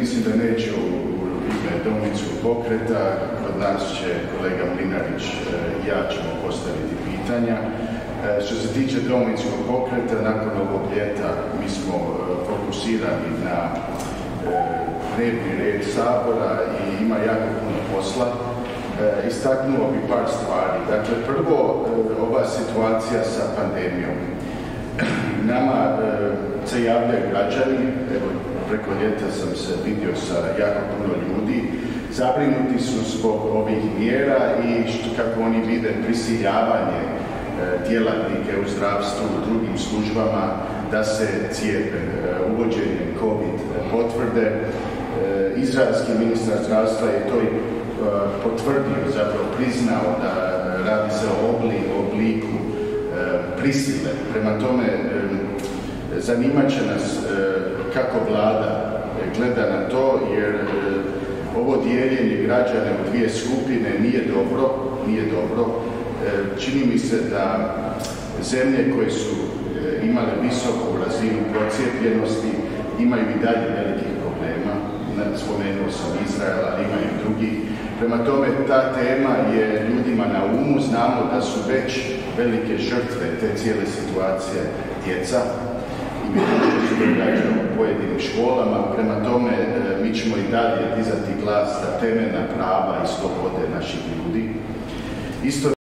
mislim da neće u ime Domovinskog pokreta, kod nas će kolega Mlinarić i ja ćemo postaviti pitanja. Što se tiče Domovinskog pokreta, nakon ovog ljeta mi smo fokusirani na dnevni red Sabora i ima jako puno posla. Istaknuo bi par stvari. Dakle, prvo, ova situacija sa pandemijom. Nama se javljaju građani, evo, preko ljeta sam se vidio sa jako puno ljudi, zabrinuti su zbog ovih mjera i kako oni vide prisiljavanje djelatnike u zdravstvu, u drugim službama da se cijepe uvođenjem COVID potvrde. Izraelski ministar zdravstva je to i potvrdio, zapravo priznao da radi se o obliku prisile. Prema tome, zanimat će nas kako vlada gleda na to, jer ovo dijeljenje građana u dvije skupine nije dobro. Čini mi se da zemlje koje su imale visoku razinu procijepljenosti imaju i dalje velikih problema. Spomenuo sam Izrael, ali ima i drugih. Prema tome, ta tema je ljudima na umu. Znamo da su već velike žrtve te cijele situacije djeca i vidimo što se događa u pojedinim školama. Prema tome, mi ćemo i dalje dizati glas za temeljna prava i slobode naših ljudi. Isto